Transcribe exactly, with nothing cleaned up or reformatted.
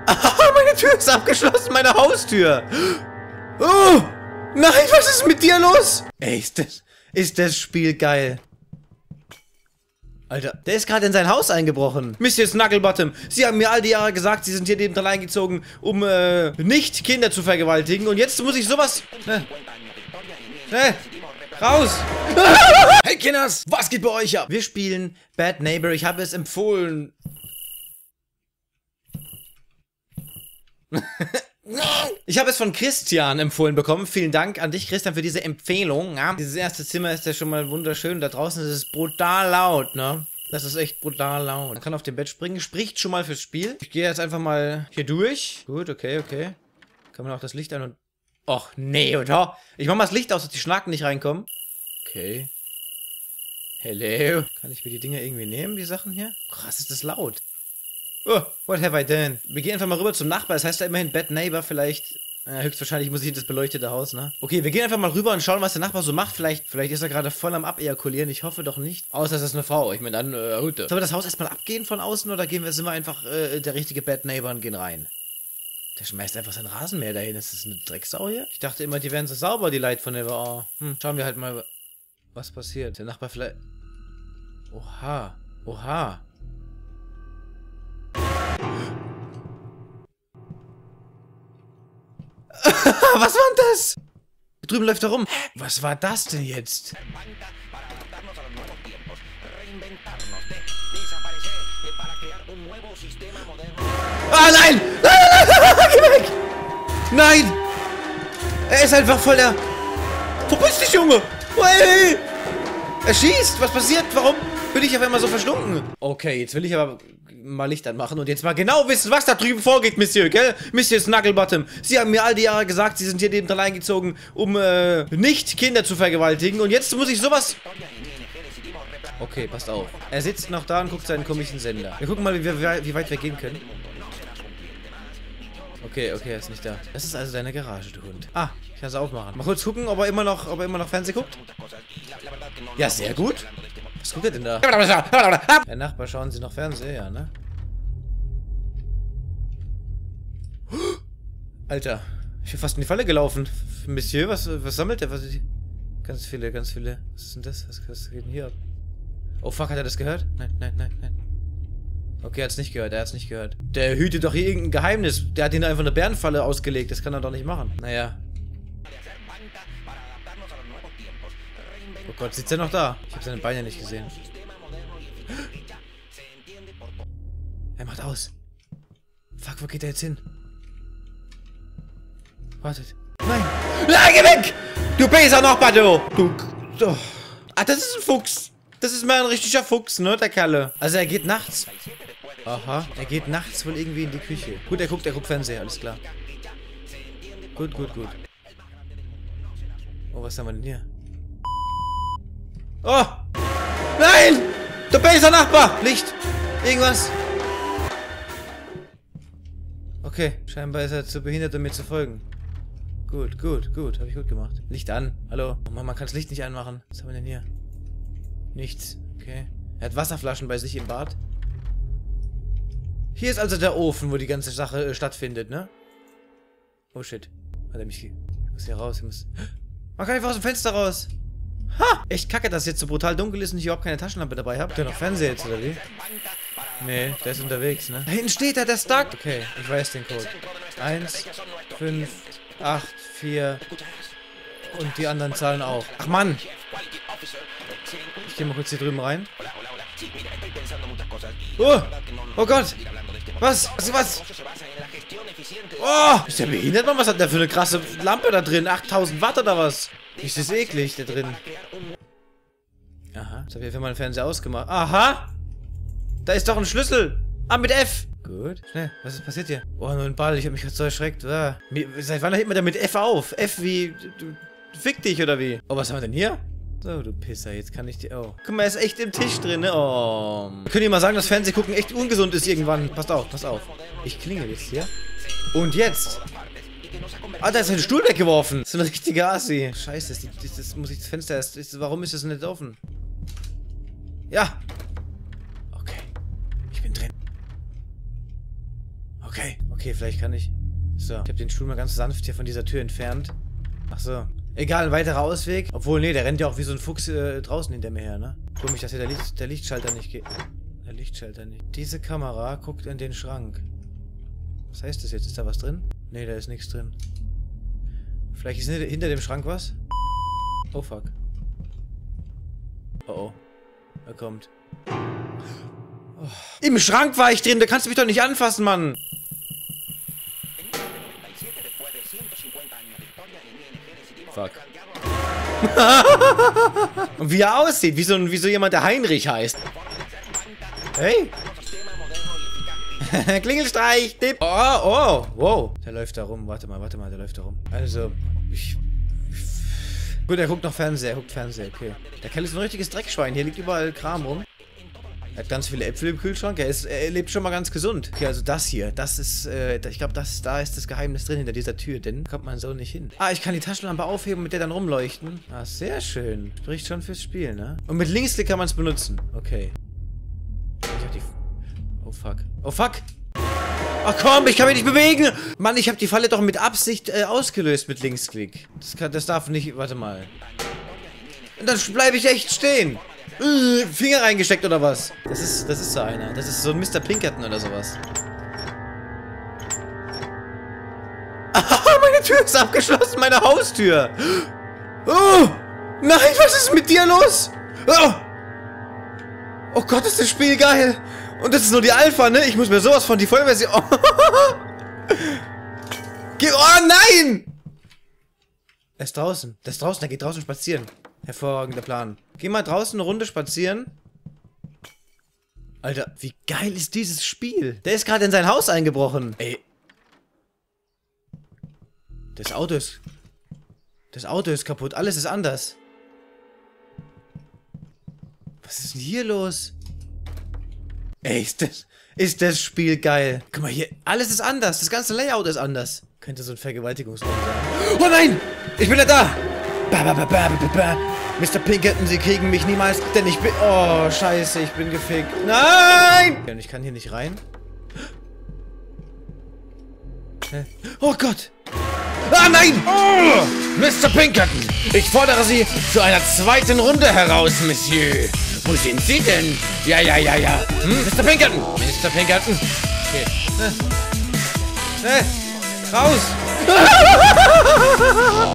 Ah, meine Tür ist abgeschlossen, meine Haustür. Oh, nein, was ist mit dir los? Ey, ist das, ist das Spiel geil. Alter, der ist gerade in sein Haus eingebrochen. Mister Snugglebottom, Sie haben mir all die Jahre gesagt, Sie sind hier nebendran eingezogen, um äh, nicht Kinder zu vergewaltigen. Und jetzt muss ich sowas... Ne, ne, raus! Hey Kinders, was geht bei euch ab? Wir spielen Bad Neighbor, ich habe es empfohlen. Ich habe es von Christian empfohlen bekommen. Vielen Dank an dich, Christian, für diese Empfehlung. Ja, dieses erste Zimmer ist ja schon mal wunderschön. Da draußen ist es brutal laut, ne? Das ist echt brutal laut. Man kann auf dem Bett springen. Spricht schon mal fürs Spiel. Ich gehe jetzt einfach mal hier durch. Gut, okay, okay. Kann man auch das Licht an und... Och, nee, oder? Ich mach mal das Licht aus, dass die Schnaken nicht reinkommen. Okay. Hello. Kann ich mir die Dinger irgendwie nehmen, die Sachen hier? Krass, ist das laut. Oh, what have I done? Wir gehen einfach mal rüber zum Nachbar. Das heißt ja immerhin Bad Neighbor. Vielleicht, äh, höchstwahrscheinlich muss ich in das beleuchtete Haus, ne? Okay, wir gehen einfach mal rüber und schauen, was der Nachbar so macht. Vielleicht, vielleicht ist er gerade voll am Abejakulieren. Ich hoffe doch nicht. Außer es ist eine Frau. Ich meine, dann, äh, gut. Sollen wir das Haus erstmal abgehen von außen oder gehen wir, sind wir einfach, äh, der richtige Bad Neighbor und gehen rein? Der schmeißt einfach sein Rasenmäher dahin. Ist das eine Drecksau hier? Ich dachte immer, die wären so sauber, die Light von der oh. Hm, schauen wir halt mal, was passiert. Der Nachbar vielleicht... Oha. Oha. Was war denn das? Drüben läuft er rum. Was war das denn jetzt? Ah, nein! Nein, nein, nein, nein, geh weg! Nein! Er ist einfach voll der... Verpiss dich, Junge! Hey! Er schießt! Was passiert? Warum bin ich auf einmal so verschlunken? Okay, jetzt will ich aber mal Licht anmachen und jetzt mal genau wissen, was da drüben vorgeht, Monsieur, gell? Mister Snugglebottom, Sie haben mir all die Jahre gesagt, Sie sind hier nebendran eingezogen, um äh, nicht Kinder zu vergewaltigen. Und jetzt muss ich sowas... Okay, passt auf. Er sitzt noch da und guckt seinen komischen Sender. Wir gucken mal, wie, wir, wie weit wir gehen können. Okay, okay, er ist nicht da. Das ist also deine Garage, du Hund. Ah, ich kann es aufmachen. Mal kurz gucken, ob er immer noch, ob er immer noch Fernsehen guckt. Ja, sehr gut. Was guckt er denn da? Herr Nachbar, schauen Sie noch Fernsehen, ja, ne? Alter, ich bin fast in die Falle gelaufen. Monsieur, was, was sammelt er? Was ist... Ganz viele, ganz viele. Was ist denn das? Was, was geht denn hier ab? Oh fuck, hat er das gehört? Nein, nein, nein, nein. Okay, er hat's nicht gehört, er hat's nicht gehört. Der hütet doch hier irgendein Geheimnis. Der hat ihn einfach eine Bärenfalle ausgelegt. Das kann er doch nicht machen. Naja. Oh Gott, sitzt er noch da? Ich habe seine Beine nicht gesehen. Er macht aus. Fuck, wo geht er jetzt hin? Wartet. Nein! Nein, geh weg! Du böser Nachbar, du! Du... Oh. Ah, das ist ein Fuchs. Das ist mal ein richtiger Fuchs, ne, der Kerle. Also er geht nachts. Aha, er geht nachts wohl irgendwie in die Küche. Gut, er guckt, er guckt Fernseher, alles klar. Gut, gut, gut. Oh, was haben wir denn hier? Oh! Nein! Der böser Nachbar! Licht! Irgendwas! Okay, scheinbar ist er zu behindert, um mir zu folgen. Gut, gut, gut. Habe ich gut gemacht. Licht an. Hallo. Oh Mann, man kann das Licht nicht anmachen. Was haben wir denn hier? Nichts. Okay. Er hat Wasserflaschen bei sich im Bad. Hier ist also der Ofen, wo die ganze Sache äh, stattfindet, ne? Oh shit. Hat er mich... Ich muss hier raus. Ich muss... Man kann einfach aus dem Fenster raus. Ha! Echt kacke, dass es jetzt so brutal dunkel ist und ich überhaupt keine Taschenlampe dabei habe. Habt ihr noch Fernseher jetzt, oder wie? Nee, der ist unterwegs, ne? Da hinten steht er, der ist stuck. Okay, ich weiß den Code. Eins, fünf, acht, vier... Und die anderen Zahlen auch. Ach Mann! Ich gehe mal kurz hier drüben rein. Oh! Oh Gott! Was? Was? Was? Oh! Ist der behindert, Mann? Was hat der für eine krasse Lampe da drin? achttausend Watt oder was? Ist das eklig, da drin. Aha. Jetzt habe ich einfach mal den Fernseher ausgemacht. Aha! Da ist doch ein Schlüssel! Ah, mit F! Gut. Schnell. Was ist passiert hier? Oh, nur ein Ball. Ich habe mich gerade so erschreckt. Ah. Seit wann hält man da mit F auf? F wie... Du, fick dich, oder wie? Oh, was haben wir denn hier? So, du Pisser, jetzt kann ich dir... Oh. Guck mal, er ist echt im Tisch drin, ne? Oh. Könnt ihr mal sagen, dass Fernsehgucken echt ungesund ist irgendwann? Passt auf, passt auf. Ich klingel jetzt hier. Und jetzt? Ah, da ist ein Stuhl weggeworfen. Das ist ein richtiger Assi. Scheiße, das, das, das muss ich das Fenster erst... Das, warum ist das nicht offen? Ja. Okay. Ich bin drin. Okay, okay. Okay, vielleicht kann ich... So, ich habe den Stuhl mal ganz sanft hier von dieser Tür entfernt. Ach so. Egal, ein weiterer Ausweg. Obwohl, nee, der rennt ja auch wie so ein Fuchs äh, draußen hinter mir her, ne? Komisch, dass hier der, Licht, der Lichtschalter nicht geht. Der Lichtschalter nicht. Diese Kamera guckt in den Schrank. Was heißt das jetzt? Ist da was drin? Nee, da ist nichts drin. Vielleicht ist hinter dem Schrank was? Oh, fuck. Oh, oh. Er kommt. Oh. Im Schrank war ich drin, da kannst du mich doch nicht anfassen, Mann! Fuck. Und wie er aussieht, wie so, wie so jemand, der Heinrich heißt. Hey! Klingelstreich, Tipp! Oh, oh, wow. Der läuft da rum, warte mal, warte mal, der läuft da rum. Also, ich... Gut, er guckt noch Fernseher, er guckt Fernseher, okay. Der Kerl ist ein richtiges Dreckschwein, hier liegt überall Kram rum. Er hat ganz viele Äpfel im Kühlschrank, er, ist, er lebt schon mal ganz gesund. Okay, also das hier, das ist, äh, ich glaube, das, da ist das Geheimnis drin hinter dieser Tür, denn kommt man so nicht hin. Ah, ich kann die Taschenlampe aufheben und mit der dann rumleuchten. Ah, sehr schön. Spricht schon fürs Spiel, ne? Und mit Linksklick kann man es benutzen. Okay. Ich hab die... Oh, fuck. Oh, fuck! Ach komm, ich kann mich nicht bewegen! Mann, ich habe die Falle doch mit Absicht äh, ausgelöst mit Linksklick. Das, kann, das darf nicht... Warte mal. Und dann bleibe ich echt stehen. Äh, Finger reingesteckt oder was? Das ist, das ist so einer. Das ist so ein Mister Pinkerton oder sowas. Ah, meine Tür ist abgeschlossen, meine Haustür. Oh, nein, was ist mit dir los? Oh, oh Gott, ist das Spiel geil. Und das ist nur die Alpha, ne? Ich muss mir sowas von die Vollversion... Oh. Oh nein! Er ist draußen. Der ist draußen, der geht draußen spazieren. Hervorragender Plan. Geh mal draußen eine Runde spazieren. Alter, wie geil ist dieses Spiel? Der ist gerade in sein Haus eingebrochen. Ey. Das Auto ist... Das Auto ist kaputt. Alles ist anders. Was ist denn hier los? Ey, ist das... Ist das Spiel geil. Guck mal hier. Alles ist anders. Das ganze Layout ist anders. Könnte so ein Vergewaltigungsraum sein. Oh nein! Ich bin ja da! Ba, ba, ba, ba, ba, ba. Mister Pinkerton, Sie kriegen mich niemals, denn ich bin... Oh, scheiße, ich bin gefickt. Nein! Und ich kann hier nicht rein. Oh Gott! Ah, nein! Oh, Mister Pinkerton, ich fordere Sie zu einer zweiten Runde heraus, Monsieur. Wo sind Sie denn? Ja, ja, ja, ja. Hm? Mister Pinkerton! Mister Pinkerton! Okay. Äh. Äh. Raus!